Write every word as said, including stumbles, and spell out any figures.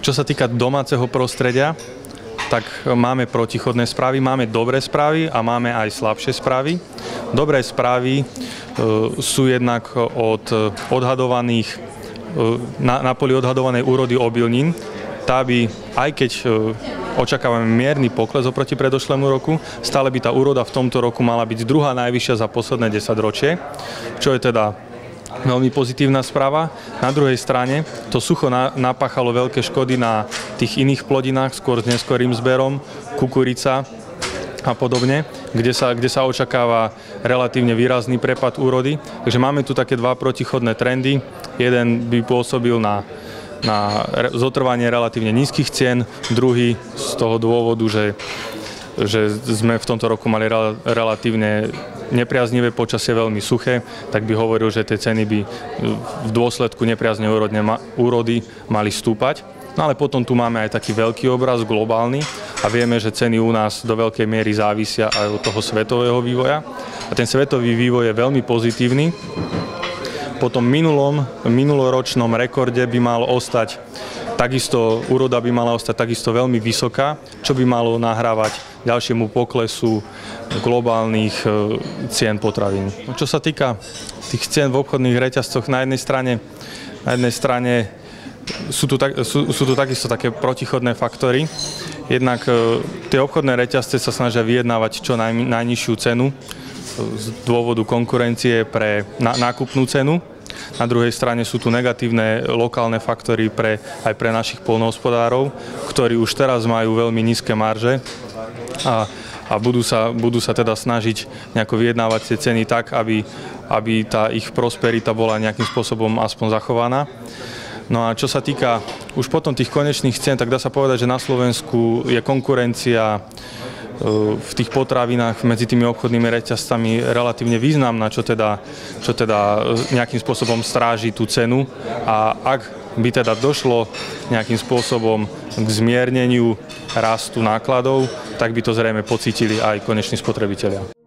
Čo sa týka domáceho prostredia, tak máme protichodné správy, máme dobré správy a máme aj slabšie správy. Dobré správy e, sú jednak od odhadovaných, e, na, na poli odhadovanej úrody obilnín. Tá by, aj keď e, očakávame mierny pokles oproti predošlému roku, stále by tá úroda v tomto roku mala byť druhá najvyššia za posledné desaťročie, čo je teda veľmi pozitívna správa. Na druhej strane to sucho na, napáchalo veľké škody na tých iných plodinách, skôr s neskorým zberom, kukurica a podobne, kde sa, kde sa očakáva relatívne výrazný prepad úrody. Takže máme tu také dva protichodné trendy. Jeden by pôsobil na na zotrvanie relatívne nízkych cien, druhý z toho dôvodu, že, že sme v tomto roku mali rel, relatívne nepriaznivé počasie, veľmi suché, tak by hovoril, že tie ceny by v dôsledku nepriaznivej úrody mali stúpať. No ale potom tu máme aj taký veľký obraz, globálny, a vieme, že ceny u nás do veľkej miery závisia aj od toho svetového vývoja. A ten svetový vývoj je veľmi pozitívny. Po tom minulom, minuloročnom rekorde by mal ostať takisto, úroda by mala ostať takisto veľmi vysoká, čo by malo nahrávať ďalšiemu poklesu globálnych cien potravín. Čo sa týka tých cien v obchodných reťazcoch, na jednej strane, na jednej strane sú tu, tak, sú, sú tu takisto také protichodné faktory. Jednak tie obchodné reťazce sa snažia vyjednávať čo naj, najnižšiu cenu z dôvodu konkurencie pre nákupnú cenu. Na druhej strane sú tu negatívne lokálne faktory pre, aj pre našich poľnohospodárov, ktorí už teraz majú veľmi nízke marže a, a budú, sa, budú sa teda snažiť nejako vyjednávať tie ceny tak, aby, aby tá ich prosperita bola nejakým spôsobom aspoň zachovaná. No a čo sa týka už potom tých konečných cien, tak dá sa povedať, že na Slovensku je konkurencia v tých potravinách medzi tými obchodnými reťazcami relatívne významná, čo teda, čo teda nejakým spôsobom stráži tú cenu. A ak by teda došlo nejakým spôsobom k zmierneniu rastu nákladov, tak by to zrejme pocítili aj koneční spotrebitelia.